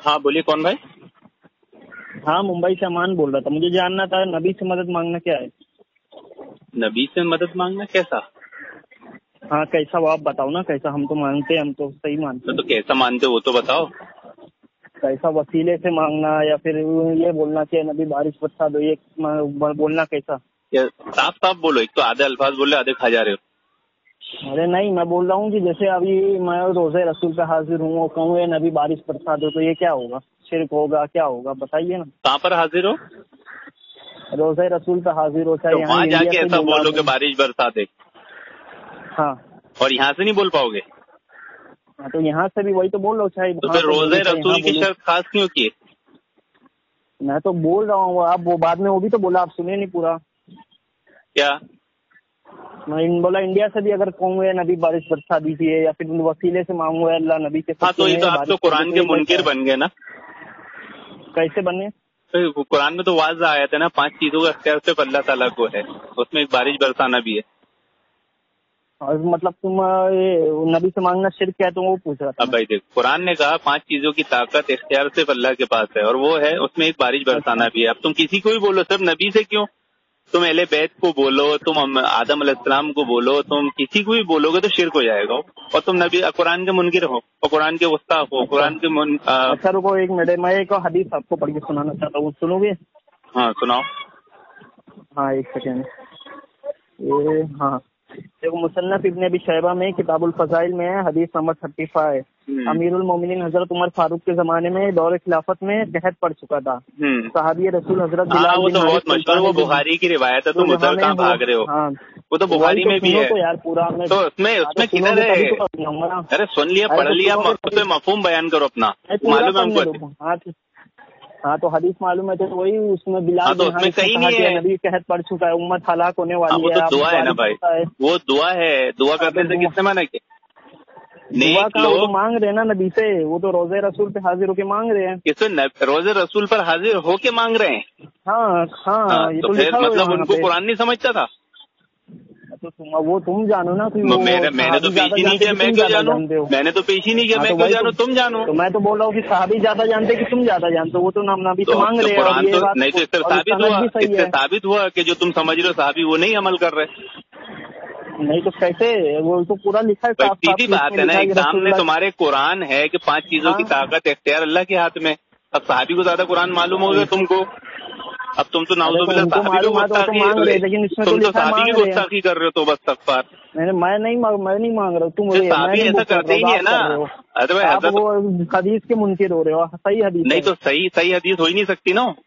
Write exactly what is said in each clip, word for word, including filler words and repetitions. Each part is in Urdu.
ہاں بولیے کون بھائی؟ ہاں ممبئی سے امان بول رہا تھا. مجھے جاننا تھا نبی سے مدد مانگنا کیا ہے؟ نبی سے مدد مانگنا کیسا؟ ہاں کیسا وہ آپ بتاؤ نا. کیسا؟ ہم تو مانگتے ہیں, ہم تو صحیح مانتے ہیں. تو کیسا مانتے ہو وہ تو بتاؤ. کیسا وسیلے سے مانگنا یا پھر یہ بولنا کہ نبی بارش برسا دو, یہ بولنا کیسا؟ صاف صاف بولو. ایک تو آدھے الفاظ بول رہے آدھے کھا جا رہے ہو. ارے نہیں, میں بول رہا ہوں کہ جیسے ابھی میں روزہ رسول پہ حاضر ہوں اور کہوں یہ نبی بارش برسا دو, تو یہ کیا ہوگا؟ شرک ہوگا کیا ہوگا بتائیے نا. کہاں پر حاضر ہو؟ روزہ رسول پہ حاضر ہو, چاہے تو یہاں وہاں جا انڈیا کے سے ایسا بولا بولو کہ ہوں. بارش برسا دے, ہاں اور یہاں سے نہیں بول پاؤ گے. ہاں تو یہاں سے بھی وہی تو بول رہا ہوں, چاہے تو وہاں پھر پہ روزہ بولوں چاہے یہاں رسول کی بولوں. شرط خاص کیوں کی؟ میں تو بول رہا ہوں, آپ وہ بعد میں وہ بھی تو بولا, آپ سنے نہیں پورا. کیا میں بولا انڈیا سے بھی اگر کہوں گے نبی بارش برسا دیجیے یا پھر وسیلے سے مانگوں اللہ نبی کے ہاں سب تو یہ تو میں آپ تو بارش کر دے, قرآن تو کے یہ کیسا منکر ہے؟ بن گئے نا. کیسے بنے؟ تو قرآن میں تو واضح آیا تھا نا, پانچ چیزوں کا اختیار صرف اللہ تعالیٰ کو ہے, اس میں ایک بارش برسانا بھی ہے. اور مطلب تم یہ نبی سے مانگنا شرک کیا ہے, تو وہ پوچھ رہا تھا اب میں. بھائی دیکھ, قرآن نے کہا پانچ چیزوں کی طاقت اختیار صرف اللہ کے پاس ہے, اور وہ ہے اس میں ایک بارش برسانا اچھا بھی ہے. اب تم کسی کو بھی بولو, صرف نبی سے کیوں؟ تم اہل بیت کو بولو, تم آدم علیہ السلام کو بولو, تم کسی کو بھی بولو گے تو شرک ہو جائے گا. اور تم نبی قرآن کے منکر ہو اور قرآن کے گستاخ ہو. اچھا قرآن کے من... آ... اچھا رکو ایک منٹ, میں ایک حدیث آپ کو پڑھ کے سنانا چاہتا ہوں, سنو گے؟ ہاں سناؤ. ہاں ایک سیکنڈ. یہ ہاں دیکھو, مصنف ابن ابی شیبہ میں کتاب الفضائل میں ہے, حدیث نمبر تھرٹی فائیو. امیر المومنین حضرت عمر فاروق کے زمانے میں دور خلافت میں قحط پڑ چکا تھا. صحابی رسول حضرت ہاں بلال وہ بن تو حارث بہت مشہور, وہ بخاری کی روایت ہے, جو تم جہاں ادھر میں کہاں بھاگ رہے ہو. ہاں وہ تو وہی بخاری تو میں بھی سنو ہے. تو یار پورا میں, تو اس میں اس میں سنو کدھر گے تبھی تو ہے؟ بتاؤں گا نا. ارے سن لیا, ارے پڑھ تو لیا, سنو گے اسے تبھی مفہوم بیان کرو اپنا. پورا معلوم ہے ہم پڑھنے کو. دو. ہاں ہاں تو حدیث معلوم ہے, تو وہی اس میں بلال ہاں تو بن اس میں حارث نے کہیں کہا نہیں کہ ہے. نبی قحط پڑ چکا ہے, امت ہلاک ہونے ہاں والی وہ ہے, تو اب دعا ہے نا بارش بھائی, ہوتا ہے. وہ دعا ہے. دعا ہاں کرنے تو سے کس نے منع کیا؟ دعا نیک کہاں, وہ تو لوگ مانگ رہے ہیں نا نبی سے, وہ تو روزے رسول پہ حاضر ہو کے مانگ رہے ہیں. کس روزے رسول پر حاضر ہو کے مانگ رہے ہیں؟ ہاں ہاں یہ تو تو پھر لکھا ہوا ہے مطلب ان وہاں کو پہ. قرآن نہیں سمجھتا تھا. تو تم وہ تم جانو نا, کہ وہ میں میں نے تو صحابی پیش زیادہ ہی نہیں جانتے کیا, کہ میں تم کیوں زیادہ جانوں؟ جانتے ہو. میں نے تو پیش ہی نہیں کیا, ہاں میں تو کیوں وہی جانوں؟ تو تم جانو. تو میں تو بول رہا ہوں کہ صحابی زیادہ جانتے کہ تم زیادہ جانتے ہو. وہ تو نبی تو سے اب مانگ تو رہے ہیں, اور قرآن یہ تو بات نہیں, تو اس سے اور ثابت سند ہوا, بھی اس صحیح سے ہے. ثابت ہوا کہ جو تم سمجھ رہے ہو صحابی وہ نہیں عمل کر رہے. نہیں تو کیسے, وہ تو پورا لکھا ہے بھائی صاف صاف, سیدھی کہ اس بات میں ہے نا, لکھا ہے ایک کہ رسول سامنے اللہ. تمہارے قرآن ہے کہ پانچ چیزوں کی ہاں طاقت اختیار اللہ کے ہاتھ میں. اب صحابی کو زیادہ قرآن معلوم ہوگا تم کو. اب تم تو نعوذ ارے تو باللہ ان کو صحابی کو معلوم ہے تو وہ تو گستاخی, مانگ رہے ہیں, لیکن اس میں تو تم تو لکھا ہے صحابی کی مانگ رہے ہیں. گستاخی کر رہے ہو. تو بس استغفار. میں میں نہیں میں نہیں مانگ رہا ہوں, تم میں صحابی نہیں ایسا بک کر کرتے رہا ہی ہوں, نہیں ہے آپ نا. کر رہے ہو. ارے بھائی آپ حضرت وہ حدیث کے منکر ہو رہے ہو. صحیح حدیث نہیں ہے. تو صحیح صحیح حدیث ہو ہی نہیں سکتی نا.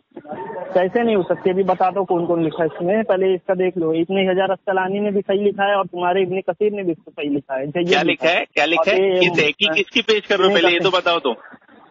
کیسے نہیں ہو سکتی؟ ابھی بتا دو کون کون لکھا ہے اس میں, پہلے اس کا دیکھ لو. ابن حجر اسقلانی نے بھی صحیح لکھا ہے, اور تمہارے ابن کثیر نے بھی صحیح لکھا ہے, کیا جید لکھا ہے, کیا لکھا ہے, یہ تحقیق کس کی پیش کر رہے ہو, پہلے یہ تو بتاؤ تم.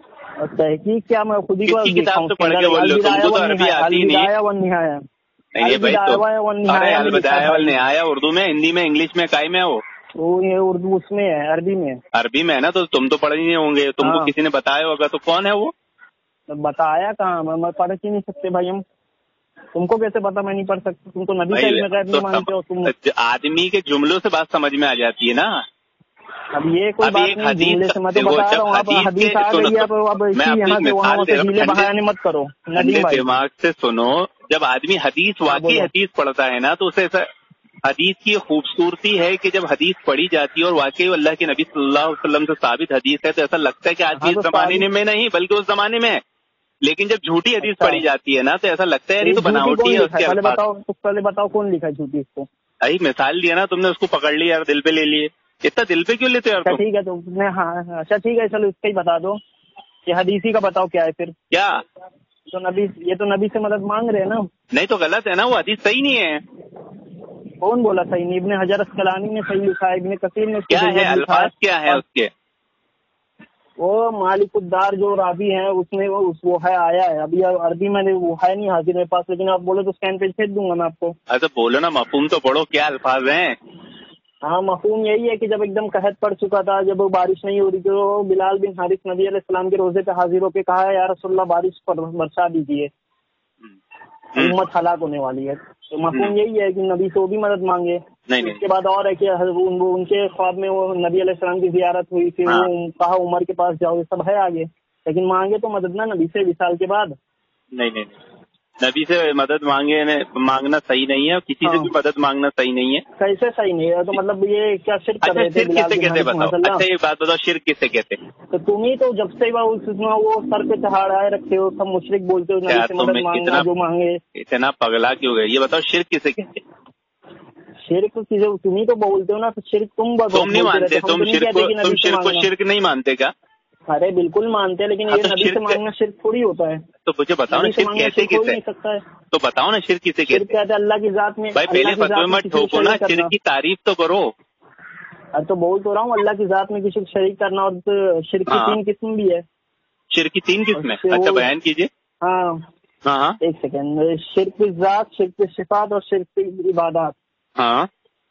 تحقیق کیا, میں خود ہی کس کو کی کتاب دکھاؤں سے اس کے پڑھ اندر, کے بول رہے ہو؟ تم البدایہ کو تو عربی والنہایہ, آتی ہی نہیں ہے. البدایہ والنہایہ, نہیں بھائی تو, البدایہ ارے والنہایہ میں لکھا ہے البدایہ بھائی. والنہایہ اردو میں, ہندی میں, انگلش میں, کائی میں ہو؟ وہ یہ اردو اس میں ہے, عربی میں ہے. عربی میں ہے نا, تو تم تو پڑھ ہی نہیں ہوں گے. تم کو ہاں کسی نے بتایا ہوگا, تو کون ہے وہ؟ بتایا کہاں, میں پڑھ ہی نہیں سکتے بھائی ہم. تم کو کیسے پتا میں نہیں پڑھ سکتا؟ تم تو نبی کا علم غیب نہیں مانتے ہو تم. آدمی کے جملوں سے بات سمجھ میں آ جاتی ہے نا. اب یہ کوئی اب بات ایک نہیں, حدیث جملے سے میں تو وہ بتا جب رہا ہوں. آپ کے حدیث آ سنو گئی ہے, سنو اب میں ایسی آپ کو یہاں ایک سے وہاں مثال سے دے رہا ہوں, ڈھیلے ٹھنڈے بہانے مت کرو ندیم ٹھنڈے بھائی. دماغ سے سنو. جب آدمی حدیث ہاں واقعی بولو. حدیث پڑھتا ہے نا, تو اسے ایسا حدیث کی خوبصورتی ہے کہ جب حدیث پڑھی جاتی ہے اور واقعی اللہ کے نبی صلی اللہ علیہ وسلم سے ثابت حدیث ہے, تو ایسا لگتا ہے کہ آج بھی ہاں اس تو زمانے ثابت. میں نہیں بلکہ اس زمانے میں ہے. لیکن جب جھوٹی حدیث اچھا, پڑھی جاتی ہے نا, تو ایسا لگتا ہے یار تو یہ یہ تو جھوٹی بناوٹی کون ہے اس لکھا ہے کے پہلے الفاظ. بتاؤ, پہلے بتاؤ کون لکھا ہے جھوٹی اس کو. بھائی مثال دیا نا تم نے, اس کو پکڑ لیا یار, دل پہ لے لیے. اتنا دل پہ کیوں لیتے یار اچھا تم؟ ٹھیک ہے, تو میں ہاں اچھا ٹھیک ہے, چلو اس کا ہی بتا دو کہ حدیثی کا بتاؤ کیا ہے پھر. کیا تو نبی, یہ تو نبی سے مدد مانگ رہے ہیں نا. نہیں تو غلط ہے نا, وہ حدیث صحیح نہیں ہے. کون بولا صحیح نہیں؟ ابن حجر اسقلانی نے صحیح لکھا ہے, ابن کثیر نے اس کو کیا ہے, جید لکھا ہے. الفاظ کیا ہے اور اس کے؟ وہ مالک الدار جو راوی ہیں اس میں وہ وہ ہے آیا ہے. ابھی عربی میں نے وہ ہے نہیں حاضر میرے پاس, لیکن آپ بولے تو اسکین پیج بھیج دوں گا میں آپ کو. ایسا بولو نا, مفہوم تو پڑھو, کیا الفاظ ہیں. ہاں مفہوم یہی ہے کہ جب ایک دم قحط پڑ چکا تھا, جب بارش نہیں ہو رہی, تو بلال بن حارث نبی علیہ السلام کے روزے پہ حاضر ہو کے کہا ہے, یا رسول اللہ بارش پر برسا دیجیے, امت ہلاک ہونے والی ہے. تو مفہوم یہی ہے کہ نبی سے وہ بھی مدد مانگے. اس کے بعد اور ہے کہ ان کے خواب میں وہ نبی علیہ السلام کی زیارت ہوئی, پھر وہ کہا عمر کے پاس جاؤ, یہ سب ہے آگے. لیکن مانگے تو مدد نا نبی سے وصال کے بعد. نہیں نہیں نہیں، نبی سے مدد مانگے مانگنا صحیح نہیں ہے، اور کسی سے بھی مدد مانگنا صحیح نہیں ہے. کیسے صحیح نہیں ہے؟ تو مطلب یہ کیا شرک کر رہے تھے؟ شرک کسے کہتے بتاؤ؟ اچھا ایک بات بتاؤ، شرک کسے کہتے؟ تو تم ہی تو جب سے وہ سر پہ چڑھائے رکھتے ہو، سب مشرک بولتے ہو نبی سے مدد مانگنا جو مانگے. اتنا پگلا کیوں گئے؟ یہ بتاؤ شرک کسے کہتے؟ شرک تم ہی تو بولتے ہو نا، تو شرک تم تم نہیں مانتے، تم شرک تم شرک کو شرک نہیں مانتے کیا؟ ارے بالکل مانتے ہیں، لیکن یہ نبی سے مانگنا شرک تھوڑی ہوتا ہے. تو مجھے بتاؤ نا شرک کیسے کسے؟ تو بتاؤ نا شرک کسے کہتے ہیں؟ اللہ کی ذات میں. بھائی پہلے فتوے میں ٹھوکو نا، شرک کی تعریف تو کرو. ارے تو بول تو رہا ہوں، اللہ کی ذات میں کسی کو شریک کرنا، اور شرک کی تین قسم بھی ہے. شرک کی تین قسم ہے؟ اچھا بیان کیجیے. ہاں ہاں ایک سیکنڈ. شرک ذات، شرک صفات اور شرک عبادات. ہاں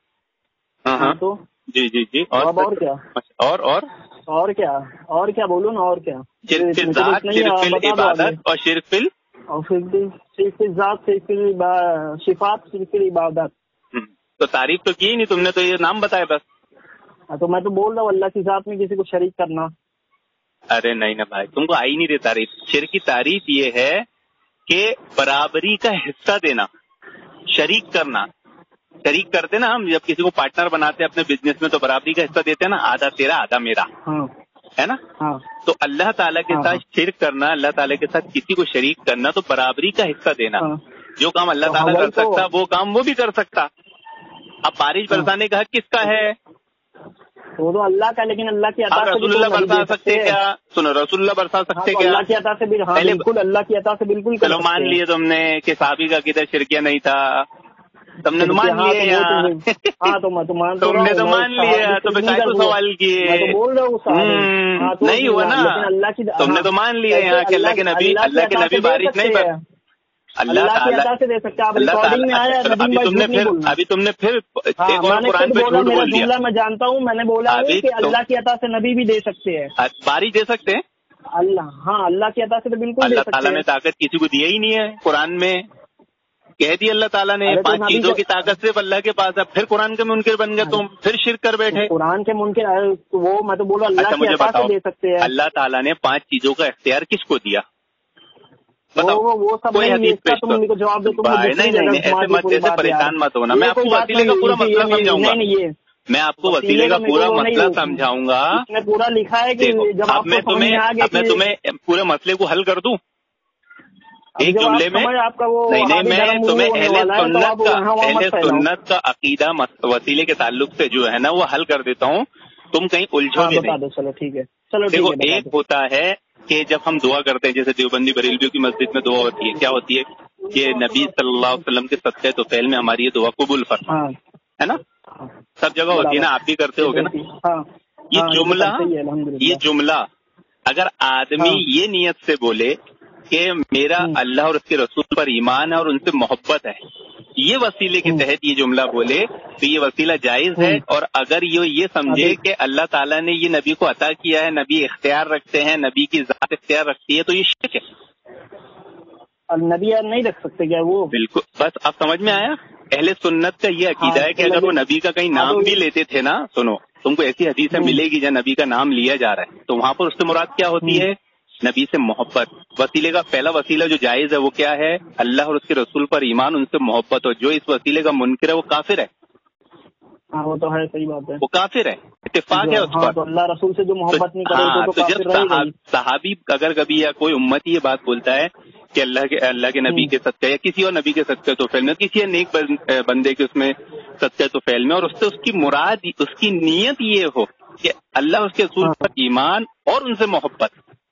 ہاں تو جی جی جی. اور اور کیا؟ اور اور اور کیا اور کیا بولو نا؟ اور کیا؟ شرک فی الذات، شرک فی العبادت، اور شرک فی اور شرک فی الذات، شرک فی صفات، شرک فی عبادت. تو تعریف تو کی نہیں تم نے، تو یہ نام بتایا بس. تو میں تو بول رہا ہوں اللہ کی ذات میں کسی کو شریک کرنا. ارے نہیں نا بھائی، تم کو آئی نہیں رہی تعریف. شرک کی تعریف یہ ہے کہ برابری کا حصہ دینا، شریک کرنا. شریک کرتے نا ہم، جب کسی کو پارٹنر بناتے ہیں اپنے بزنس میں تو برابری کا حصہ دیتے ہیں نا، آدھا تیرا آدھا میرا، ہے نا. تو اللہ تعالیٰ کے ساتھ شرک کرنا، اللہ تعالیٰ کے ساتھ کسی کو شریک کرنا، تو برابری کا حصہ دینا. جو کام اللہ تعالیٰ کر سکتا وہ کام وہ بھی کر سکتا. اب بارش برسانے کا حق کس کا ہے؟ وہ تو اللہ کا، لیکن اللہ کی عطا سے رسول اللہ برسا سکتے کیا؟ سنو، رسول اللہ برسا سکتے کیا؟ اللہ کی عطا سے بالکل، اللہ کی عطا سے بالکل. چلو مان لیے تم نے کہ صحابی کا کدھر شرکیہ نہیں تھا، تم نے تو مان لیے. ہاں تو میں تو مان تم نے تو مان لیا، تو پھر کو سوال کیے؟ بول رہا ہوں نہیں ہوا نا، تم نے تو مان لیا یہاں کہ اللہ کے نبی اللہ کے نبی بارش نہیں پر اللہ تعالیٰ سے دے سکتے. اللہ تعالیٰ ابھی تم نے پھر ابھی تم نے پھر ایک اور قرآن پہ جھوٹ بول دیا. میں جانتا ہوں، میں نے بولا کہ اللہ کی عطا سے نبی بھی دے سکتے ہیں، بارش دے سکتے ہیں. اللہ ہاں اللہ کی عطا سے تو بالکل. اللہ تعالیٰ نے طاقت کسی کو دیا ہی نہیں ہے. قرآن میں کہہ دی اللہ تعالیٰ نے پانچ چیزوں کی طاقت صرف اللہ کے پاس ہے. پھر قرآن کے منکر بن گئے تم، پھر شرک کر بیٹھے. قرآن کے منکر وہ میں تو بول رہا اللہ کی عطا سے دے سکتے ہیں. اللہ تعالیٰ نے پانچ چیزوں کا اختیار کس کو دیا؟ وہ سب کوئی حدیث پیش کرو. نہیں نہیں ایسے مت، ایسے پریشان مت ہونا. میں آپ کو وسیلے کا پورا مسئلہ سمجھاؤں گا. میں آپ کو وسیلے کا پورا مسئلہ سمجھاؤں گا. پورا لکھا ہے کہ اب میں تمہیں اب میں تمہیں پورے مسئلے کو حل کر دوں ایک جملے میں. نہیں نہیں میں تمہیں اہل سنت کا اہل سنت کا عقیدہ وسیلے کے تعلق سے جو ہے نا وہ حل کر دیتا ہوں، تم کہیں الجھو گے نہیں. چلو ٹھیک ہے. چلو دیکھو، ایک ہوتا ہے کہ جب ہم دعا کرتے ہیں، جیسے دیوبندی بریلویوں کی مسجد میں دعا ہوتی ہے، کیا ہوتی ہے کہ نبی صلی اللہ علیہ وسلم کے صدقے تو فعل میں ہماری یہ دعا قبول فرما، ہے نا. سب جگہ ہوتی ہے نا، آپ بھی کرتے ہوگے نا. یہ جملہ یہ جملہ اگر آدمی یہ نیت سے بولے کہ میرا اللہ اور اس کے رسول پر ایمان ہے اور ان سے محبت ہے، یہ وسیلے کے تحت یہ جملہ بولے تو یہ وسیلہ جائز ہے. اور اگر یہ یہ سمجھے کہ اللہ تعالیٰ نے یہ نبی کو عطا کیا ہے، نبی اختیار رکھتے ہیں، نبی کی ذات اختیار رکھتی ہے، تو یہ شرک ہے. نبی نہیں رکھ سکتے کیا وہ؟ بالکل. بس اب سمجھ میں آیا. اہل سنت کا یہ عقیدہ ہے کہ اگر وہ نبی کا کہیں نام بھی لیتے تھے نا، سنو تم کو ایسی حدیثیں ملے گی جہاں نبی کا نام لیا جا رہا ہے، تو وہاں پر اس سے مراد کیا ہوتی ہے؟ نبی سے محبت. وسیلے کا پہلا وسیلہ جو جائز ہے وہ کیا ہے؟ اللہ اور اس کے رسول پر ایمان، ان سے محبت ہو. جو اس وسیلے کا منکر ہے وہ کافر ہے. ہاں وہ تو ہے، صحیح بات ہے، وہ کافر ہے، اتفاق ہے اس پر. تو اللہ رسول سے جو محبت نہیں کرے تو کافر رہے گی. صحابی اگر کبھی یا کوئی امتی یہ بات بولتا ہے کہ اللہ کے اللہ کے نبی کے صدقے یا کسی اور نبی کے صدقے تو فعل میں، کسی نیک بندے کے اس میں صدقے تو فعل میں، اور اس سے اس کی مراد اس کی نیت یہ ہو کہ اللہ اس کے رسول پر ایمان اور ان سے محبت،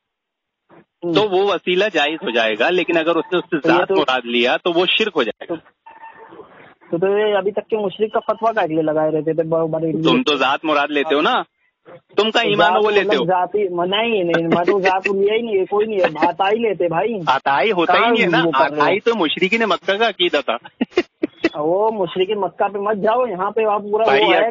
تو وہ وسیلہ جائز ہو جائے گا. لیکن اگر اس نے اس سے ذات مراد لیا تو وہ شرک ہو جائے گا. تو ابھی تک کے مشرک کا فتویٰ کا لیے لگائے رہتے تھے. تم تو ذات مراد لیتے ہو نا، تم کا ایمان وہ لیتے ہو. ذاتی نہیں نہیں میں تو ذات لیا ہی نہیں ہے، کوئی نہیں ہے، عطائی لیتے بھائی. عطائی ہوتا ہی نہیں ہے نا، عطائی تو مشرکین مکہ کا عقیدہ تھا. وہ مشرکین مکہ پہ مت جاؤ، یہاں پہ آپ پورا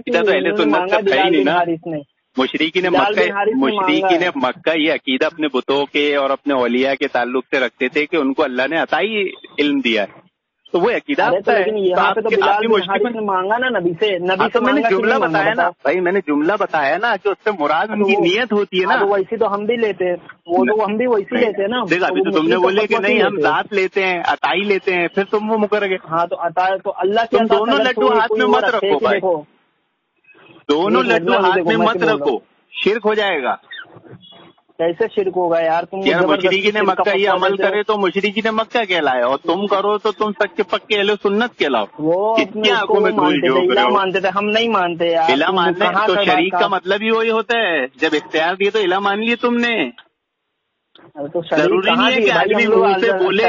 مشرکین مکہ مشرکین مکہ یہ عقیدہ اپنے بتوں کے اور اپنے اولیاء کے تعلق سے رکھتے تھے کہ ان کو اللہ نے عطائی علم دیا ہے. تو وہ عقیدہ تو لیکن یہاں پہ تو بلال بن حارث نے مانگا نا نبی سے، نبی سے میں نے جملہ بتایا نا بھائی، میں نے جملہ بتایا نا کہ اس سے مراد ان کی نیت ہوتی ہے نا، ویسی تو ہم بھی لیتے ہیں، وہ تو ہم بھی ویسی لیتے ہیں نا. دیکھ ابھی تو تم نے بولے کہ نہیں ہم ذات لیتے ہیں، عطائی لیتے ہیں، پھر تم وہ مکر گئے. ہاں تو عطا تو اللہ کی، تم دونوں لڈو ہاتھ میں مت رکھو بھائی، دونوں لڈو ہاتھ میں مت رکھو، شرک ہو جائے گا. کیسے شرک ہوگا یار؟ تم مشرکی نے مکہ یہ عمل کرے تو مشرکی نے مکہ کہلائے، اور تم کرو تو تم سچے پکے اہل سنت کہلاؤ. وہ مانتے تھے، ہم نہیں مانتے یار. الہ ماننے تو شریک کا مطلب ہی وہی ہوتا ہے، جب اختیار دیے تو الہ مان لیے تم نے. ضروری نہیں ہے کہ آدمی منہ سے بولے.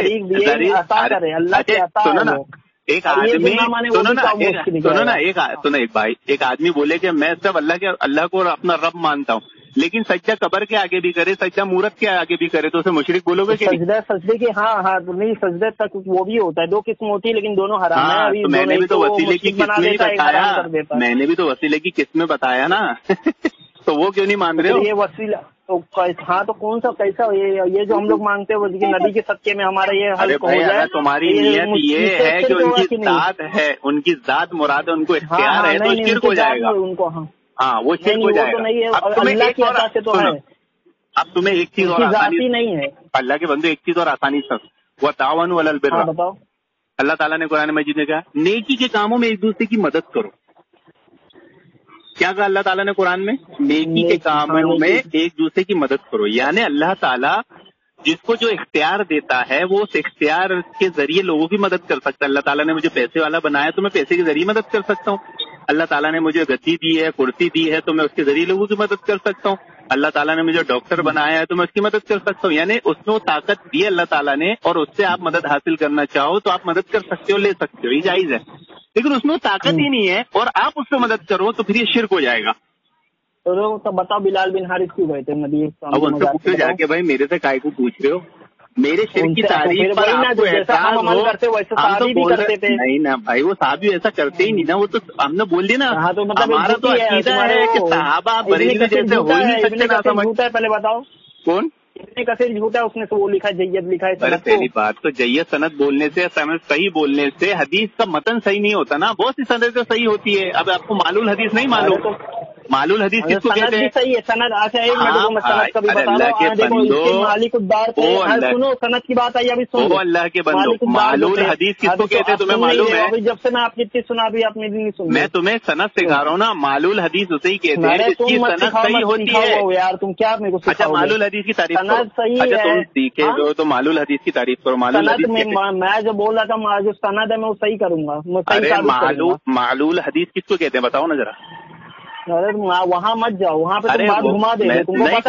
سنو نا ایک آدمی سنو نا سنو نا ایک سنو ایک بھائی ایک آدمی بولے کہ میں سب اللہ کے اللہ کو اپنا رب مانتا ہوں، لیکن سجدہ قبر کے آگے بھی کرے، سجدہ مورت کے آگے بھی کرے، تو اسے مشرک بولو گے کہ سجدہ سجدے کی؟ ہاں ہاں نہیں، سجدے تک وہ بھی ہوتا ہے، دو قسم ہوتی ہے لیکن دونوں حرام ہیں. تو میں نے بھی تو وسیلے کی قسمیں ہی بتایا، میں نے بھی تو وسیلے کی قسمیں بتایا نا. تو وہ کیوں نہیں مان رہے ہو؟ یہ وسیلہ تو ہاں تو کون سا کیسا یہ جو ہم لوگ مانگتے ہیں وہ نبی کے صدقے میں ہمارا یہ حل ہو جائے. تمہاری نیت یہ ہے کہ ان کی ذات ہے، ان کی ذات مراد ہے، ان کو اختیار ہے، تو شرک ہو جائے گا ان کو. ہاں وہ شرک ہو جائے گا. اب تمہیں ایک چیز اور آسانی نہیں ہے، اللہ کے بندے ایک چیز اور آسانی سے وہ تعاون علی البر. بتاؤ اللہ تعالیٰ نے قرآن مجید میں کہا نیکی کے کاموں میں ایک دوسرے کی مدد کرو. کیا کہا اللہ تعالیٰ نے قرآن میں؟ نیکی کے کاموں میں ایک دوسرے کی مدد کرو. یعنی اللہ تعالیٰ جس کو جو اختیار دیتا ہے وہ اس اختیار کے ذریعے لوگوں کی مدد کر سکتا ہے. اللہ تعالیٰ نے مجھے پیسے والا بنایا تو میں پیسے کے ذریعے مدد کر سکتا ہوں. اللہ تعالیٰ نے مجھے گدی دی ہے، کرسی دی ہے، تو میں اس کے ذریعے لوگوں کی مدد کر سکتا ہوں. اللہ تعالیٰ نے مجھے ڈاکٹر بنایا ہے تو میں اس کی مدد کر سکتا ہوں. یعنی اس میں وہ طاقت دی اللہ تعالیٰ نے، اور اس سے آپ مدد حاصل کرنا چاہو تو آپ مدد کر سکتے ہو، لے سکتے ہو، یہ جائز ہے. لیکن اس میں وہ طاقت ہی نہیں ہے اور آپ اس سے مدد کرو تو پھر یہ شرک ہو جائے گا. تو بتاؤ بلال بن حارث کیوں گئے تھے نبی؟ اب ان سے پوچھو جا کے بھائی میرے سے کائے کو پوچھ رہے ہو؟ میرے شرک کی تعریف پر آپ کو احساس ہو؟ نہیں نا بھائی، وہ صحابی ایسا کرتے ہی نہیں نا، وہ تو ہم نے بول دی نا. ہمارا تو عقیدہ ہے کہ صحابہ بریلوی جیسے ہو ہی نہیں سکتے نا. جھوٹا ہے پہلے بتاؤ کون اتنے کثیر جھوٹا ہے، اس نے وہ لکھا ہے جید لکھا ہے. پہلی بات تو جید سند بولنے سے سند صحیح بولنے سے حدیث کا متن صحیح نہیں ہوتا نا. بہت سی سندیں صحیح ہوتی ہے. اب آپ کو معلول حدیث نہیں معلوم؟ معلول حدیث کس کو کہتے ہیں؟ صحیح ہے سند. اچھا ایک منٹ میں سند کا بھی بتا دو. مالک الدار پہ سنو، سند کی بات آئی ابھی سنو. اللہ کے بندو معلول حدیث کس کو کہتے ہیں تمہیں معلوم ہے؟ جب سے میں آپ کی اتنی سنا بھی آپ نے نہیں سنا. میں تمہیں سند سکھا رہا ہوں نا. معلول حدیث اسے ہی کہتے ہیں جس کی سند صحیح ہوتی ہے. یار تم کیا میرے کو؟ اچھا معلول حدیث کی تعریف سند صحیح ہے، تم سیکھے ہو تو معلول حدیث کی تعریف کرو. معلول حدیث میں جو بول رہا تھا جو سند ہے میں وہ صحیح کروں گا. معلول حدیث کس کو کہتے ہیں بتاؤ نا ذرا. وہاں مت جاؤ، وہاں پہ تم بات گھما دے گے. تم کو پتا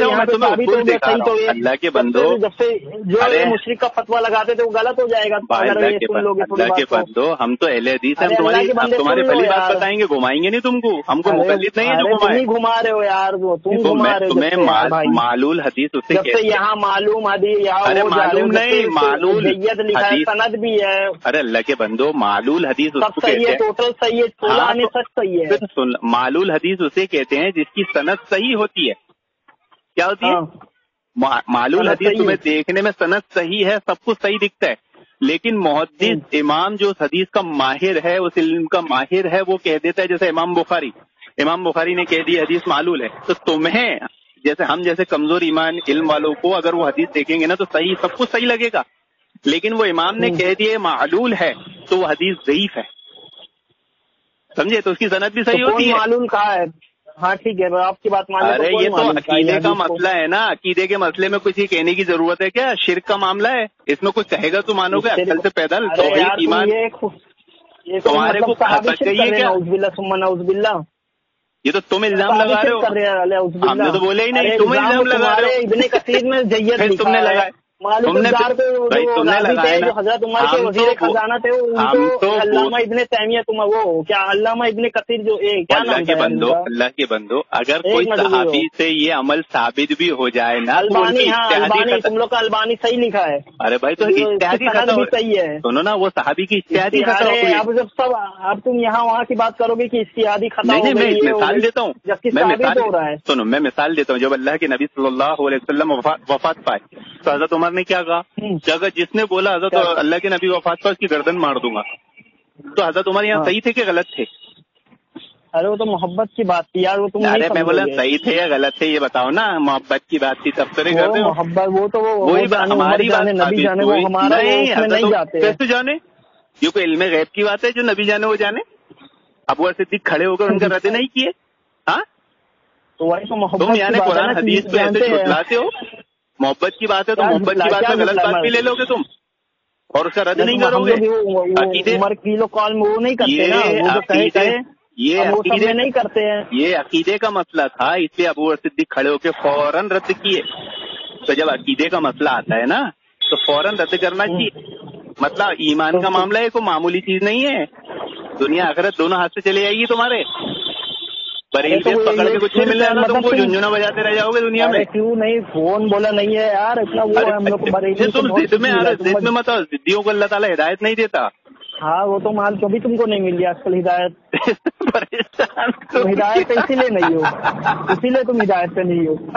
ہے اللہ کے بندو جب سے جو مشرک کا فتوا لگاتے تھے وہ غلط ہو جائے گا. اللہ کے بندو ہم تو اہل حدیث ہیں، تمہاری تمہاری پہلی بات بتائیں گے، گھمائیں گے نہیں تم کو. ہم کو مقلد نہیں ہے جو گھمائے. گھما رہے ہو یار، تم گھما رہے ہو. تمہیں معلول حدیث اسے جب سے یہاں معلوم حدیث معلوم نہیں، معلول حدیث سند بھی ہے. ارے اللہ کے بندو معلول حدیث سب صحیح ہے، ٹوٹل صحیح ہے، سولہ میں سچ صحیح ہے. معلول حدیث اسے کہتے ہیں جس کی سند صحیح ہوتی ہے. کیا ہوتی ہے؟ معلول حدیث تمہیں دیکھنے میں سند صحیح ہے، سب کچھ صحیح دکھتا ہے، لیکن محدث امام جو حدیث کا ماہر ہے، اس علم کا ماہر ہے، وہ کہہ دیتا ہے. جیسے امام بخاری امام بخاری نے کہہ دی حدیث معلول ہے، تو تمہیں جیسے ہم جیسے کمزور ایمان علم والوں کو اگر وہ حدیث دیکھیں گے نا تو صحیح سب کچھ صحیح لگے گا، لیکن وہ امام نے کہہ دیے معلول ہے تو وہ حدیث ضعیف ہے. سمجھے؟ تو اس کی سند بھی صحیح ہوتی ہے. معلول کہا ہے. ہاں ٹھیک ہے، آپ کی بات مان لیں. ارے یہ تو عقیدے کا مسئلہ ہے نا. عقیدے کے مسئلے میں کچھ ہی کہنے کی ضرورت ہے کیا؟ شرک کا معاملہ ہے، اس میں کچھ کہے گا تو مانو گے. اصل سے پیدل توحید ایمان تمہارے کو بچ گئی ہے کیا؟ نعوذ باللہ. یہ تو تم الزام لگا رہے ہو، ہم نے تو بولے ہی نہیں. تم الزام لگا رہے ہو. ابن کثیر میں جید تم نے لگائے، تم نے جو حضرت عمر کے وزیر خزانہ تھے ان کو علامہ ابن تیمیہ، تم وہ کیا علامہ ابن کثیر جو کیا اللہ کے بندو اللہ کے بندو اگر کوئی صحابی سے یہ عمل ثابت بھی ہو جائے نا، البانی ہاں البانی تم لوگ کا البانی صحیح لکھا ہے. ارے بھائی تو اجتہادی خطا صحیح ہے. سنو نا، وہ صحابی کی اجتہادی خطا ہوئی. اب جب سب اب تم یہاں وہاں کی بات کرو گے کہ اجتہادی خطا نہیں، میں مثال دیتا ہوں. جبکہ ثابت ہو رہا ہے. سنو میں مثال دیتا ہوں. جب اللہ کے نبی صلی اللہ علیہ وسلم وفات پائے تو حضرت عمر نے کیا کہا کہ اگر جس نے بولا حضرت اللہ کے نبی وفات پر اس کی گردن مار دوں گا، تو حضرت عمر یہاں صحیح تھے کہ غلط تھے؟ ارے وہ تو محبت کی بات تھی یار، وہ تم ارے میں بولا صحیح تھے یا غلط تھے یہ بتاؤ نا، محبت کی بات تھی تبصرے کرتے ہو محبت، وہ تو وہی ہماری بات نبی جانے، وہ ہمارا نہیں جاتے کیسے جانے؟ یہ کوئی علم غیب کی بات ہے جو نبی جانے وہ جانے؟ ابو بکر صدیق کھڑے ہو کر ان کا رد نہیں کیے؟ ہاں تو وہی تو محبت تم یعنی قرآن حدیث کو ایسے جھٹلاتے ہو؟ محبت کی بات ہے تو محبت کی بات ہے غلط بات بھی لے لو گے تم اور اس کا رد نہیں کرو گے؟ عمر کی لو کال میں وہ نہیں کرتے نا، وہ جو کہے کہے یہ عقیدے نہیں کرتے ہیں، یہ عقیدے کا مسئلہ تھا، اس لیے ابو بکر صدیق کھڑے ہو کے فوراً رد کیے۔ تو جب عقیدے کا مسئلہ آتا ہے نا تو فوراً رد کرنا چاہیے۔ مطلب ایمان کا معاملہ ہے، کوئی معمولی چیز نہیں ہے، دنیا آخرت دونوں ہاتھ سے چلے جائے گی تمہارے، بریل کے پکڑ کے کچھ نہیں مل جائے گا تم کو، جھنجھنا بجاتے رہ جاؤ گے دنیا میں۔ کیوں نہیں فون بولا نہیں ہے یار اتنا، وہ ہم لوگ تم ضد میں آ رہے، ضد میں مت آؤ، ضدیوں کو اللہ تعالیٰ ہدایت نہیں دیتا۔ ہاں وہ تو مال کبھی تم کو نہیں مل گیا آج کل ہدایت، ہدایت اسی لیے نہیں ہو، اسی لیے تم ہدایت پہ نہیں ہو،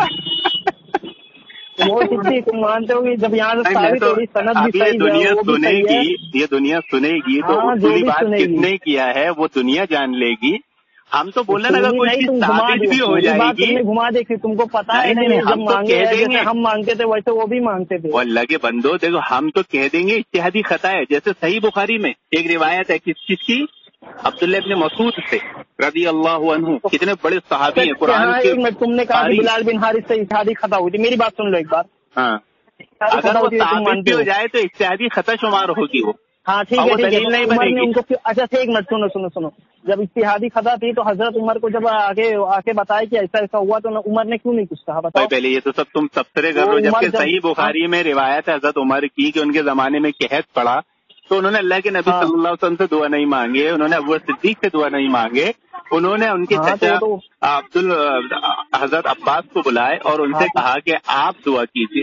وہ کتنی تم مانتے ہو کہ جب یہاں سے ساری تھوڑی صنعت بھی صحیح دنیا سنے گی، یہ دنیا سنے گی تو اصولی بات کس نے کیا ہے وہ دنیا جان لے گی۔ ہم تو بولے نا کوئی چیز ثابت بھی ہو جائے گی، گھما دیکھی تم کو پتا ہے نہیں، جب مانگے جیسے ہم مانگتے تھے ویسے وہ بھی مانگتے تھے۔ وہ اللہ کے بندو دیکھو ہم تو کہہ دیں گے اجتہادی خطا ہے، جیسے صحیح بخاری میں ایک روایت ہے کس چیز کی، عبداللہ ابن مسعود سے رضی اللہ عنہ، کتنے بڑے صحابی ہیں قرآن کے۔ تم نے کہا بلال بن حارث سے اجتہادی خطا ہوئی تھی، میری بات سن لو ایک بار۔ ہاں اگر وہ ثابت بھی ہو جائے تو اجتہادی خطا شمار ہوگی وہ۔ ہاں ٹھیک ہے ٹھیک ہے، عمر نے ان کو اچھا ایک منٹ سنو سنو سنو جب اتحادی خطا تھی تو حضرت عمر کو جب آگے آ کے بتایا کہ ایسا ایسا ہوا تو عمر نے کیوں نہیں کچھ کہا بتاؤ؟ پہلے یہ تو سب تم تبصرے کر رہے ہو، جبکہ صحیح بخاری میں روایت ہے حضرت عمر کی کہ ان کے زمانے میں قحط پڑا تو انہوں نے اللہ کے نبی صلی اللہ علیہ وسلم سے دعا نہیں مانگے، انہوں نے ابو بکر صدیق سے دعا نہیں مانگے، انہوں نے ان کے چچا عبد حضرت عباس کو بلائے اور ان سے کہا کہ آپ دعا کیجیے۔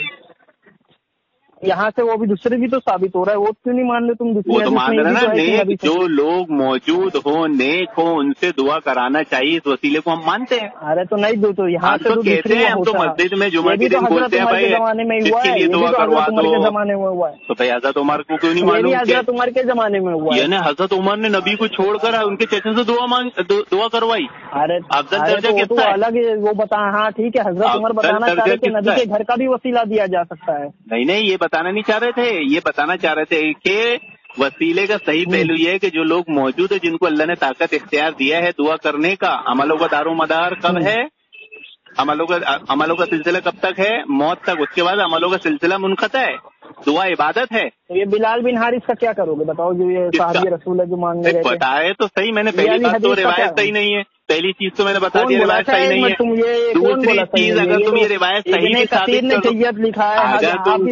یہاں سے وہ بھی دوسرے بھی تو ثابت ہو رہا ہے، وہ کیوں نہیں مان رہے تم؟ وہ تو مان رہے نا، نیک جو لوگ موجود ہوں نیک ہوں ان سے دعا کرانا چاہیے، اس وسیلے کو ہم مانتے ہیں۔ ارے تو نہیں دو تو یہاں سے کہتے ہیں ہم تو مسجد میں جمعہ کے دن بولتے ہیں بھائی جس کے لیے دعا کروا دو، زمانے میں ہوا ہے تو بھائی حضرت عمر کو کیوں نہیں معلوم؟ حضرت عمر کے زمانے میں ہوا ہے، یعنی حضرت عمر نے نبی کو چھوڑ کر ان کے چچا سے دعا مانگ دعا کروائی۔ ارے تو الگ وہ بتا، ہاں ٹھیک ہے حضرت عمر بتانا چاہ رہے کہ نبی کے گھر کا بھی وسیلہ دیا جا سکتا ہے۔ نہیں نہیں یہ بتانا نہیں چاہ رہے تھے، یہ بتانا چاہ رہے تھے کہ وسیلے کا صحیح پہلو یہ ہے کہ جو لوگ موجود ہیں جن کو اللہ نے طاقت اختیار دیا ہے دعا کرنے کا، عملوں کا دار و مدار کب ہے؟ عملوں کا عملوں کا سلسلہ کب تک ہے؟ موت تک، اس کے بعد عملوں کا سلسلہ منقطع ہے، دعا عبادت ہے۔ یہ بلال بن حارث کا کیا کرو گے بتاؤ، جو یہ صحابی رسول ہے جو مانگنے گئے تھے؟ بتائے تو صحیح، میں نے پہلی بات تو روایت صحیح نہیں ہے، پہلی چیز تو میں نے بتا دی روایت صحیح نہیں ہے۔ دوسری چیز اگر تم یہ روایت صحیح بھی ثابت کرو، لکھا ہے اگر تم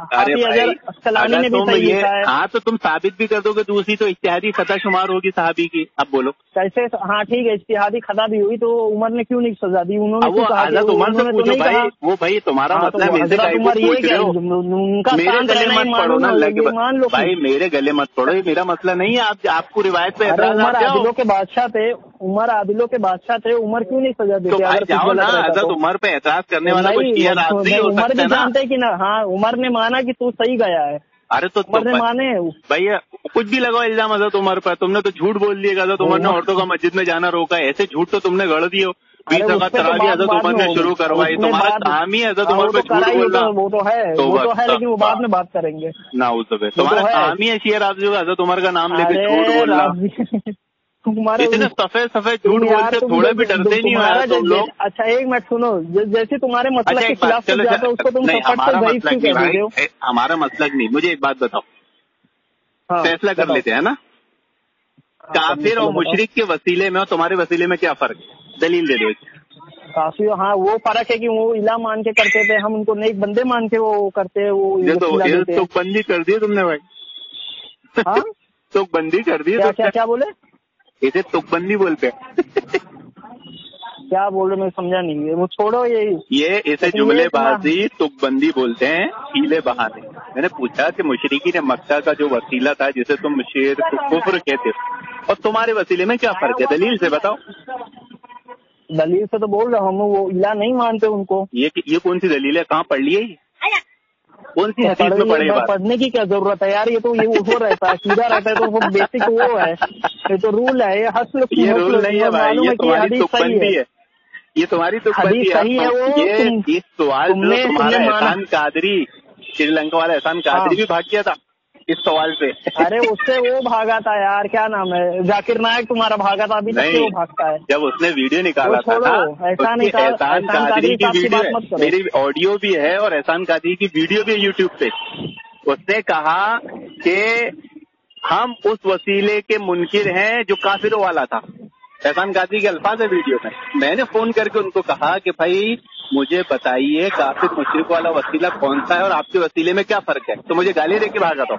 اگر تم یہ ہاں تو تم ثابت بھی کر دو گے دوسری تو اجتہادی خطا شمار ہوگی صحابی کی۔ اب بولو کیسے؟ ہاں ٹھیک ہے اجتہادی خطا بھی ہوئی تو عمر نے کیوں نہیں سزا دی؟ انہوں نے حضرت عمر سے پوچھو بھائی، وہ بھائی تمہارا مسئلہ میرے سے پوچھ رہے ہو، میرے گلے مت پڑھو نا اللہ کے بھائی، میرے گلے مت پڑھو، یہ میرا مسئلہ نہیں ہے۔ آپ آپ کو روایت پہ اعتراض عمر عادلوں کے بادشاہ تھے، عمر عادلوں کے بادشاہ تھے، عمر کیوں نہیں سزا دیتے؟ تو جاؤ نا، حضرت عمر پہ اعتراض کرنے والا کوئی شیعہ رافضی ہو عمر سکتا بھی ہے نا۔ جانتے کہ نا، ہاں عمر نے مانا کہ تو صحیح گیا ہے، ارے تو عمر نے مانے بھائی کچھ بھی لگاؤ الزام حضرت عمر پر، تم نے تو جھوٹ بول دیے کہ حضرت عمر نے عورتوں کا مسجد میں جانا روکا، ایسے جھوٹ تو تم نے گڑ دیے ہو، بیس رکعت تراویح حضرت عمر نے شروع کروائی، تمہارا کام ہی حضرت عمر پہ جھوٹ بولنا۔ وہ تو ہے وہ تو ہے لیکن وہ بعد میں بات کریں گے نا، تمہارا کام ہی ہے شیعہ رافضی کا حضرت عمر کا نام لے کے جھوٹ بولنا، اتنے سفید سفید جھوٹ بولتے تھوڑے بھی ڈرتے نہیں ہو تم لوگ۔ اچھا ایک منٹ سنو، جیسے تمہارے مسئلہ کے خلاف جاتا ہے اس کو تم ہمارا مسئلہ نہیں، ہمارا مسئلہ نہیں، مجھے ایک بات بتاؤ، فیصلہ کر لیتے ہیں نا، کافر اور مشرک کے وسیلے میں اور تمہارے وسیلے میں کیا فرق ہے؟ دلیل دے دو۔ کافی ہاں وہ فرق ہے کہ وہ الہ مان کے کرتے تھے، ہم ان کو نیک بندے مان کے وہ کرتے، وہ تو بندی کر دی تم نے بھائی، ہاں تو بندی کر دی، کیا بولے؟ اسے تک بندی بولتے کیا بول رہے میں سمجھا نہیں، وہ چھوڑو یہ یہ اسے جملے بازی تک بندی بولتے ہیں، ہیلے بہانے۔ میں نے پوچھا کہ مشرکین مکہ کا جو وسیلہ تھا جسے تم شرک کفر کہتے اور تمہارے وسیلے میں کیا فرق ہے؟ دلیل سے بتاؤ۔ دلیل سے تو بول رہا ہوں، وہ الہ نہیں مانتے ان کو۔ یہ یہ کون سی دلیل ہے؟ کہاں پڑھ لی ہے؟ کون سی حدیث میں پڑھے بات؟ پڑھنے کی کیا ضرورت ہے یار، یہ تو یہ وہ رہتا ہے سیدھا رہتا ہے تو وہ بیسک وہ ہے، یہ تو رول ہے، یہ حسل یہ رول نہیں ہے بھائی، یہ تمہاری تکبندی ہے، یہ تمہاری تکبندی ہے۔ یہ اس سوال سے تمہارا احسان قادری، سری لنکا والا احسان قادری بھی بھاگ گیا تھا اس سوال سے۔ ارے اس سے وہ بھاگا تھا یار، کیا نام ہے، ذاکر نائک تمہارا بھاگا تھا، ابھی تک وہ بھاگتا ہے۔ جب اس نے ویڈیو نکالا تھا احسان قادری کی ویڈیو، میری آڈیو بھی ہے اور احسان قادری کی ویڈیو بھی ہے یوٹیوب پہ، اس نے کہا کہ ہم اس وسیلے کے منکر ہیں جو کافروں والا تھا۔ احسان قادری کے الفاظ ہے ویڈیو میں۔ میں نے فون کر کے ان کو کہا کہ بھائی مجھے بتائیے کافر مشرک والا وسیلہ کون سا ہے اور آپ کے وسیلے میں کیا فرق ہے، تو مجھے گالی دے کے بھاگا تھا۔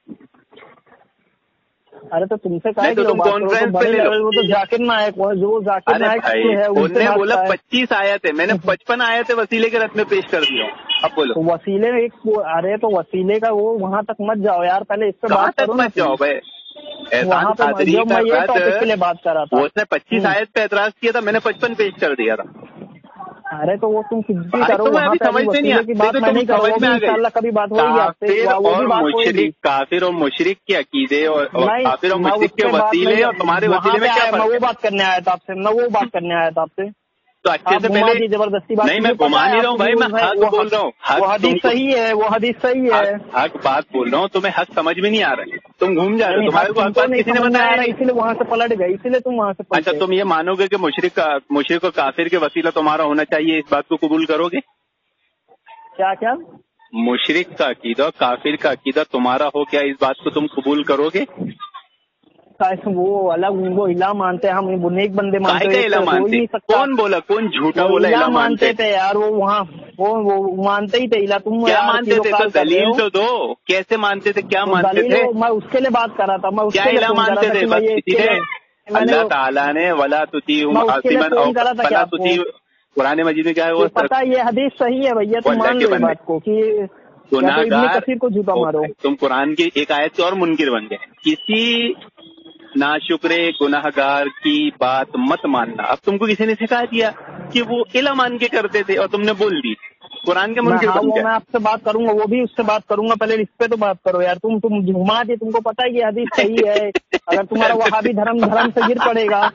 ارے تو تم سے کہا کہ تم کانفرنس پہ لے لو، وہ تو ذاکر نائک جو ذاکر نائک ہے انہوں نے بولا پچیس آئے تھے، میں نے پچپن آئے تھے وسیلے کے رت میں پیش کر دیا۔ اب بولو وسیلے ایک، ارے تو وسیلے کا وہ وہاں تک مت جاؤ یار، پہلے اس پہ بات کرو، مت جاؤ بھائی۔ احسان قادری کا رد بات کر رہا تھا، اس نے پچیس آیت پہ اعتراض کیا تھا، میں نے پچپن پیش کر دیا تھا۔ ارے تو وہ تم کچھ بھی کرو، وسیلے کی بات میں نہیں کروں، انشاءاللہ کبھی بات ہوگی آپ سے، کافر اور مشرک کے عقیدے اور کافر اور مشرک کے وسیلے اور تمہارے وسیلے میں کیا؟ میں وہ بات کرنے آیا تھا آپ سے، میں وہ بات کرنے آیا تھا آپ سے، تو اچھے سے پہلے زبردستی بات نہیں، میں گھما نہیں رہا ہوں بھائی، میں حق بول رہا ہوں، وہ حدیث صحیح ہے، وہ حدیث صحیح ہے، حق بات بول رہا ہوں، تمہیں حق سمجھ میں نہیں آ رہا ہے، تم گھوم جا رہے ہو، تمہارے کو حق بات کسی نے بتایا رہا ہے، اسی لیے وہاں سے پلٹ گئے، اسی لیے تم وہاں سے۔ اچھا تم یہ مانو گے کہ مشرک مشرک اور کافر کے وسیلہ تمہارا ہونا چاہیے، اس بات کو قبول کرو گے؟ کیا کیا؟ مشرک کا عقیدہ کافر کا عقیدہ تمہارا ہو، کیا اس بات کو تم قبول کرو گے؟ وہ الگ وہ الہ مانتے ہیں، ہم وہ نیک بندے مانتے ہیں، کون بولا، کون جھوٹا بولا الہ مانتے تھے یار، وہ وہاں وہ مانتے ہی تھے الہ، تم کیا مانتے تھے؟ تو دلیل تو دو، کیسے مانتے تھے، کیا مانتے تھے؟ میں اس کے لیے بات کر رہا تھا، میں کیا الہ مانتے تھے؟ بس اسی لیے اللہ تعالیٰ نے ولا تطیعوا ولا تطیعوا، قرآن مجید میں کیا ہے وہ پتا، یہ حدیث صحیح ہے بھیا، تم مان لو بات کو کہ گناہگار کو جھوٹا مارو۔ تم قرآن کی ایک آیت سے اور منکر بن گئے، کسی ناشکرے گناہگار کی بات مت ماننا۔ اب تم کو کسی نے سکھا دیا کہ وہ الہ مان کے کرتے تھے اور تم نے بول دی، قرآن کے منکر بن گئے۔ میں آپ سے بات کروں گا، وہ بھی اس سے بات کروں گا، پہلے اس پہ تو بات کرو یار، تم تم گھما دے، تم کو پتا ہے کہ حدیث صحیح ہے، اگر تمہارا وہابی دھرم دھرم سے گر پڑے گا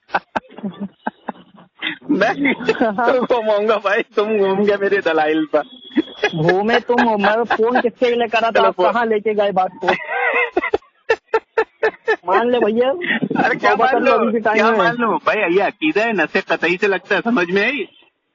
میں گھوموں گا بھائی، تم گھوم گے میرے دلائل پر، گھومے تم، میں فون کس کے لیے کرا تھا، آپ کہاں لے کے گئے بات کو؟ مان لے بھیا، ارے کیا مان لو، کیا مان لو بھائی، یہ عقیدہ ہے، نص قطعی سے لگتا ہے، سمجھ میں آئی؟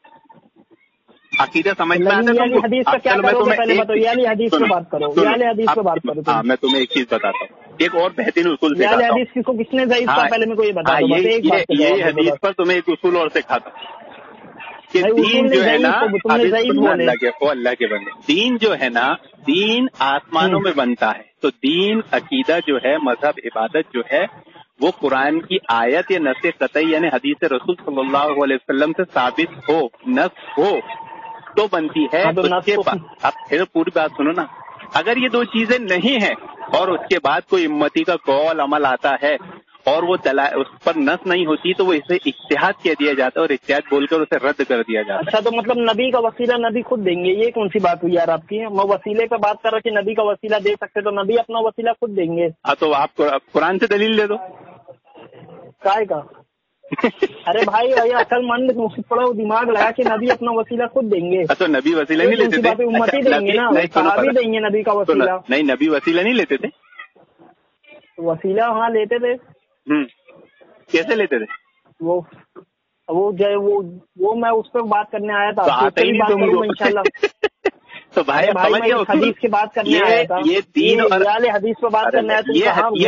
عقیدہ سمجھ میں آتا ہے؟ حدیث کا کیا کرو گے پہلے بتاؤ، یعنی حدیث پہ بات کرو، یعنی حدیث پہ بات کرو۔ ہاں میں تمہیں ایک چیز بتاتا ہوں، ایک اور بہترین اصول سکھاتا ہوں، حدیث کو کس نے ضعیف کہا پہلے میں کو یہ بتا دو، یہ حدیث پر تمہیں ایک اصول اور سکھاتا ہوں کہ دین جو ہے نا، وہ اللہ کے بندے، دین جو ہے نا، دین آسمانوں میں بنتا ہے، تو دین عقیدہ جو ہے، مذہب عبادت جو ہے، وہ قرآن کی آیت یا نص قطعی یعنی حدیث رسول صلی اللہ علیہ وسلم سے ثابت ہو، نص ہو تو بنتی ہے۔ اب پھر پوری بات سنو نا، اگر یہ دو چیزیں نہیں ہیں اور اس کے بعد کوئی امتی کا قول عمل آتا ہے اور وہ اس پر نص نہیں ہوتی تو وہ اسے اجتہاد کہہ دیا جاتا ہے اور اجتہاد بول کر اسے رد کر دیا جاتا ہے۔ اچھا تو مطلب نبی کا وسیلہ نبی خود دیں گے، یہ کون سی بات ہوئی یار آپ کی؟ میں وسیلے پہ بات کر رہا کہ نبی کا وسیلہ دے سکتے تو نبی اپنا وسیلہ خود دیں گے۔ ہاں تو آپ قرآن سے دلیل دے دو، کائے کا؟ ارے بھائی اصل من پڑا دماغ لگا کہ نبی اپنا وسیلہ خود دیں گے، تو نبی وسیلہ نہیں لیتے تھے؟ امتی دیں گے نا، صحابی دیں گے نبی کا وسیلہ؟ نہیں، نبی وسیلہ نہیں لیتے تھے، وسیلہ ہاں لیتے تھے۔ ہوں کیسے لیتے تھے؟ وہ وہ جو وہ میں اس پہ بات کرنے آیا تھا، انشاءاللہ۔ تو بھائی حدیث کی بات کرنے آیا تھا، یہ دین اور حدیث پہ بات کرنے آیا تھا،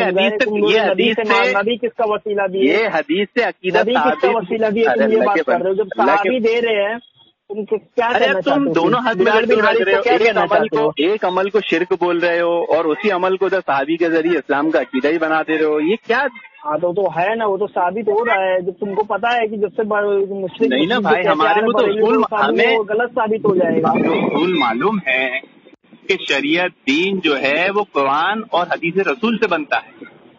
نبی کس کا وسیلہ دیے؟ یہ حدیث سے عقیدہ کس کا وسیلہ دیے؟ تم یہ بات کر رہے ہو، جب صحابی دے رہے ہیں تم کیا کہنا چاہتے ہو؟ تم دونوں ہاتھ میں ایک عمل کو شرک بول رہے ہو اور اسی عمل کو صحابی کے ذریعے اسلام کا عقیدہ ہی بنا دے رہے ہو، یہ کیا؟ ہاں تو تو ہے نا، وہ تو ثابت ہو رہا ہے، جب تم کو پتا ہے کہ جب سے مشرک نہیں نا بھائی، ہمارے کو تو اصول ہمیں غلط ثابت ہو جائے گا۔ اصول معلوم ہے کہ شریعت دین جو ہے وہ قرآن اور حدیث رسول سے بنتا ہے،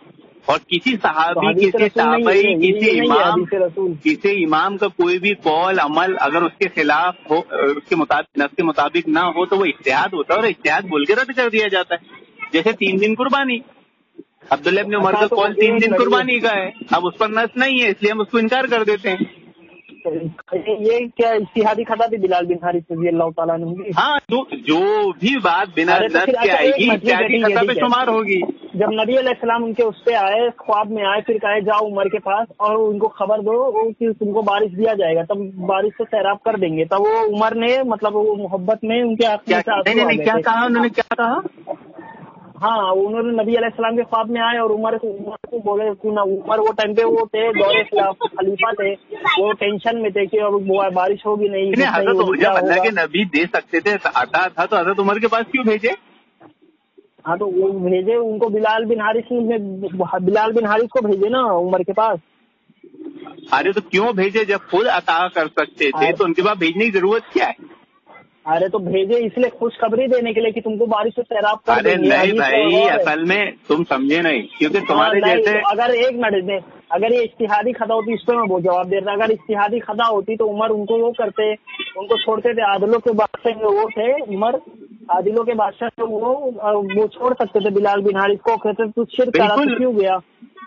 اور کسی صحابی کسی تابعی کسی امام کسی امام کا کوئی بھی قول عمل اگر اس کے خلاف ہو اس کے مطابق نص کے مطابق نہ ہو تو وہ اجتہاد ہوتا ہے اور اجتہاد بول کے رد کر دیا جاتا ہے. جیسے تین دن قربانی عبداللہ ابن عمر کا قول تین دن قربانی کا ہے, اب اس پر نص نہیں ہے اس لیے ہم اس کو انکار کر دیتے ہیں. یہ کیا اجتہادی خطا تھی بلال بن حارث رضی اللہ تعالیٰ عنہ؟ ہاں جو بھی بات بنا نص کے آئے گی اجتہادی خطا پہ شمار ہوگی. جب نبی علیہ السلام ان کے اس پہ آئے خواب میں آئے پھر کہے جاؤ عمر کے پاس اور ان کو خبر دو کہ تم کو بارش دیا جائے گا تب بارش سے سیراب کر دیں گے, تب وہ عمر نے مطلب وہ محبت میں ان کے کیا کہا انہوں نے کیا کہا ہاں انہوں نے نبی علیہ السلام کے خواب میں آئے اور عمر کو عمر کو بولے عمر وہ ٹائم پہ وہ تھے دور خلیفہ تھے, وہ ٹینشن میں تھے کہ اب بارش ہوگی نہیں. حضرت جب اللہ کے نبی دے سکتے تھے آتا تھا تو حضرت عمر کے پاس کیوں بھیجے؟ ہاں تو وہ بھیجے ان کو بلال بن حارث بلال بن حارث کو بھیجے نا عمر کے پاس. ارے تو کیوں بھیجے جب خود عطا کر سکتے تھے تو ان کے پاس بھیجنے کی ضرورت کیا ہے؟ ارے تو بھیجے اس لیے خوشخبری دینے کے لیے کہ تم کو بارش سے سیراب کر دیں گے. نہیں بھائی اصل میں تم سمجھے نہیں کیونکہ تمہارے جیسے اگر ایک منٹ میں اگر یہ اجتہادی خطا ہوتی اس پہ میں وہ جواب دے رہا, اگر اجتہادی خطا ہوتی تو عمر ان کو وہ کرتے ان کو چھوڑتے تھے. عادلوں کے بادشاہ وہ تھے عمر, عادلوں کے بادشاہ سے وہ وہ چھوڑ سکتے تھے بلال بن حارث کو. کہتے تو شرک کرا تو کیوں گیا؟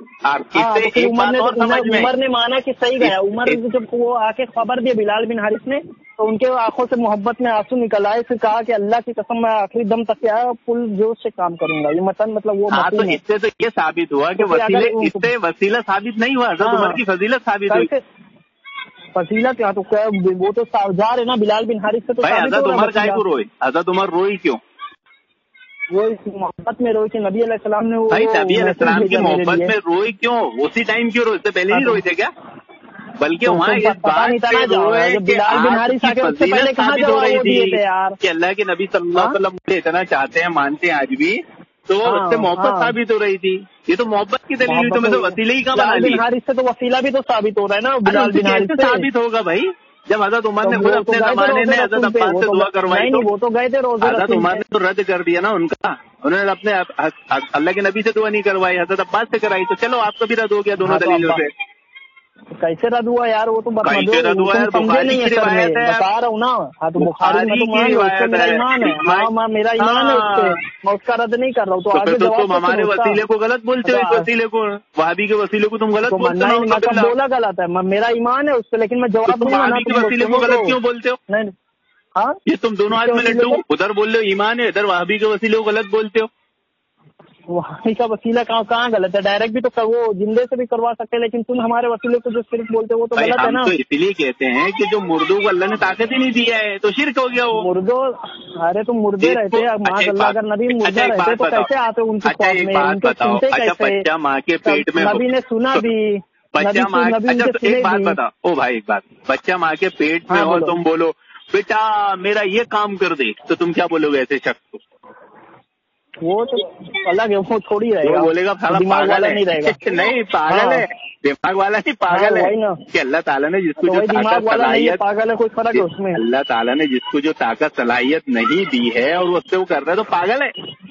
عمر نے مانا کہ صحیح گیا. عمر جب وہ آ کے خبر دی بلال بن حارث نے تو ان کے آنکھوں سے محبت میں آنسو نکل آئے, پھر کہا کہ اللہ کی قسم میں آخری دم تک کیا پل جوش سے کام کروں گا. یہ متن مطلب وہ تو اس سے تو یہ ثابت ہوا کہ وسیلے اس سے وسیلہ ثابت نہیں ہوا, حضرت عمر کی فضیلت ثابت ہوئی. فضیلت کیا تو وہ تو جا رہے نا بلال بن حارث سے. تو حضرت عمر کا کو روئی حضرت عمر روئی کیوں؟ وہ محبت میں روئی تھی نبی علیہ السلام نے. نبی علیہ السلام کی محبت میں روئی کیوں؟ اسی ٹائم کیوں روئی؟ اس سے پہلے نہیں روئی تھے کیا؟ بلکہ وہاں اس بات پہ روئے کہ ثابت ہو رہی تھی کہ اللہ کے نبی صلی اللہ علیہ وسلم مجھے اتنا چاہتے ہیں مانتے ہیں آج بھی, تو اس سے محبت ثابت ہو رہی تھی. یہ تو محبت کی دلیل تو میں تو وسیلے ہی کا بنا لی. حارث سے تو وسیلہ بھی تو ثابت ہو رہا ہے نا. بلال بن حارث سے ثابت ہوگا بھائی جب حضرت عمر نے خود اپنے زمانے میں حضرت عباس سے دعا کروائی تو وہ تو گئے تھے روزہ. حضرت عمر نے تو رد کر دیا نا ان کا, انہوں نے اپنے اللہ کے نبی سے دعا نہیں کروائی, حضرت عباس سے کرائی. تو چلو آپ کا بھی رد ہو گیا دونوں دلیلوں سے. کیسے رد ہوا یار؟ وہ تو بتا نہیں ہے, بتا رہا ہوں نا. ہاں تو بخاری میرا ایمان ہے, میرا ایمان ہے اس پہ, میں اس کا رد نہیں کر رہا ہوں. تو آگے تم ہمارے وسیلے کو غلط بولتے ہو, اس وسیلے کو وہابی کے وسیلے کو تم غلط بولتے ہو. مطلب بولا غلط ہے, میرا ایمان ہے اس پہ, لیکن میں جواب وہابی کے وسیلے کو غلط کیوں بولتے ہو؟ نہیں ہاں یہ تم دونوں آج میں لڈو, ادھر بول رہے ہو ایمان ہے, ادھر وہابی کے وسیلے کو غلط بولتے ہو. وہی کا وسیلہ کہاں کہاں غلط ہے؟ ڈائریکٹ بھی تو وہ زندے سے بھی کروا سکتے, لیکن تم ہمارے وسیلے کو جو صرف بولتے وہ تو غلط ہے نا. تو اس لیے کہتے ہیں کہ جو مردوں کو اللہ نے طاقت ہی نہیں دیا ہے تو شرک ہو گیا. وہ مردوں, ارے تم مردے رہتے ماں اللہ, اگر نبی مردہ رہتے تو کیسے آتے ان کی قوم میں, ان کے سنتے کیسے؟ بچہ ماں کے پیٹ میں نبی نے سنا بھی, بچہ ماں ایک بات بتاؤ او بھائی ایک بات, بچہ ماں کے پیٹ میں اور تم بولو بیٹا میرا یہ کام کر دے تو تم کیا بولو گے ایسے شخص کو؟ وہ تو الگ ہے, وہ تھوڑی رہے گا, بولے گا دماغ والا نہیں رہے گا. نہیں پاگل ہے, دماغ والا نہیں پاگل ہے کہ اللہ تعالیٰ نے جس کو جو دماغ والا نہیں ہے پاگل ہے, کوئی فرق ہے اس میں. اللہ تعالیٰ نے جس کو جو طاقت صلاحیت نہیں دی ہے اور وہ اس سے وہ کر رہا ہے تو پاگل ہے.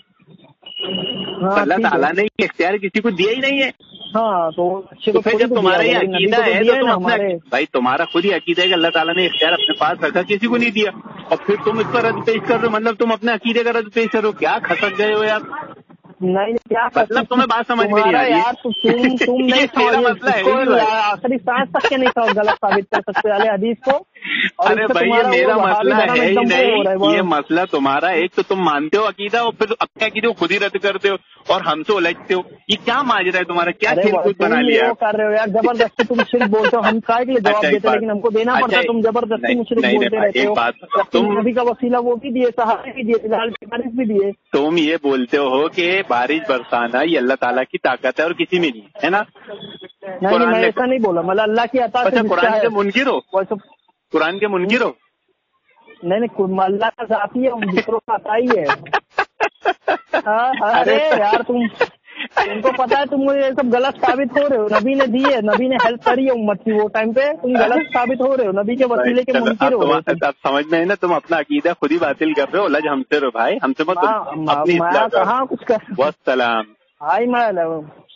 اللہ تعالیٰ نے یہ اختیار کسی کو دیا ہی نہیں ہے. ہاں تو پھر جب تمہارا یہ عقیدہ ہے تو تم اپنا بھائی تمہارا خود ہی عقیدہ ہے کہ اللہ تعالیٰ نے اختیار اپنے پاس رکھا, کسی کو نہیں دیا, اور پھر تم اس پر رد پیش کر رہے ہو, مطلب تم اپنے عقیدے کا رد پیش کر رہے ہو. کیا کھسک گئے ہو یار؟ نہیں کیا مطلب تمہیں بات سمجھ میں نہیں آ رہی یار, تم نہیں آخری سانس تک کے نہیں غلط ثابت کر سکتے والے حدیث کو. ارے بھائی یہ میرا مسئلہ ہے ہی نہیں, یہ مسئلہ تمہارا ایک تو تم مانتے ہو عقیدہ اور پھر اپنے عقیدے کو خود ہی رد کرتے ہو اور ہم سے الجھتے ہو. یہ کیا ماجرا ہے تمہارا؟ کیا شرک بنا لیا کر رہے ہو یار؟ زبردستی تم شرک بولتے ہو, ہم کائے کے لیے جواب دیتے لیکن ہم کو دینا پڑتا ہے. تم زبردستی مشرک بولتے رہتے ہو. تم نبی کا وسیلہ وہ بھی دیے, صحابہ بھی دیے, بلال بن حارث بھی دیے. تم یہ بولتے ہو کہ بارش برسانا یہ اللہ تعالیٰ کی طاقت ہے اور کسی میں نہیں ہے نا. نہیں میں ایسا نہیں بولا, مطلب اللہ کی عطا سے. قرآن کے منکر ہو, قرآن کے منکر ہو. نہیں نہیں, اللہ کا ذاتی ہے, دوسروں کا عطا ہی ہے. ارے یار تم تم کو پتا ہے تم یہ سب غلط ثابت ہو رہے ہو. نبی نے دی ہے, نبی نے ہیلپ کری ہے امت کی, وہ ٹائم پہ تم غلط ثابت ہو رہے ہو, نبی کے وسیلے کے منکر ہو. اب سمجھ میں ہے نا, تم اپنا عقیدہ خود ہی باطل کر رہے ہو. لج ہم سے رہو بھائی, ہم سے مت. کہاں کچھ کر. والسلام. ہائی میں